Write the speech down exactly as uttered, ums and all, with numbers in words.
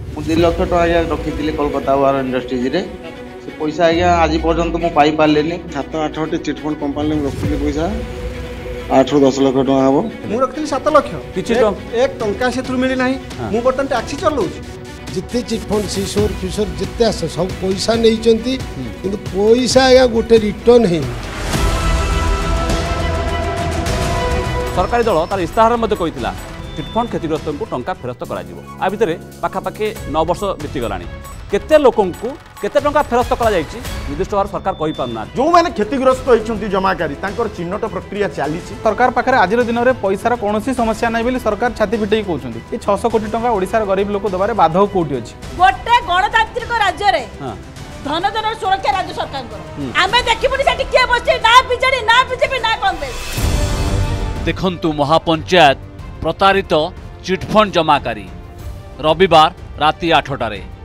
मुझे दुई लक्ष टाँग आज्ञा रखी कोलकाता वार इंडस्ट्रीज रे से पैसा आज्ञा आज पर्यंत मुझे पाई पारे सात आठ गोटे चिटफंड कंपानी रखी पैसा आठ रु दस लाख टका हम मुझे रखी सात लक्ष एक टंका से मिलना मुझे बर्तमान टैक्सी चलाऊँ जिते चिटफंड सीसोर फिसोर जिते आस सब पैसा नहीं कि पैसा आज्ञा गोटे रिटर्न है। सरकारी दल तार इस्ताहार कहता चिटफंड क्षतिग्रस्त को टंका फेरस्त करा भितर पाखापाखि नौ वर्ष बीतीगला केते लोक केते टंका फेरस्त करा निर्दिष्ट भाव सरकार कहि पारना जो मैंने क्षतिग्रस्त होती जमाकारी चिन्हट प्रक्रिया चली सरकार पाखे आज दिन में पैसार कौन समस्या नहीं बोली सरकार छाती पिटे कहते ये छह कोटी टंका ओडिशार गरीब लोक दबारे बाधक कोटी अच्छी गोटे गणतांत्रिक राज्य रे धन धन सुरक्षा राज्य सरकार आमे देखिबुनी सेठी के बसते ना बीजेडी ना बीजेपी ना कांग्रेस। देखंतु महापंचायत प्रतारित चिटफंड जमाकारी रविवार राति आठटारे।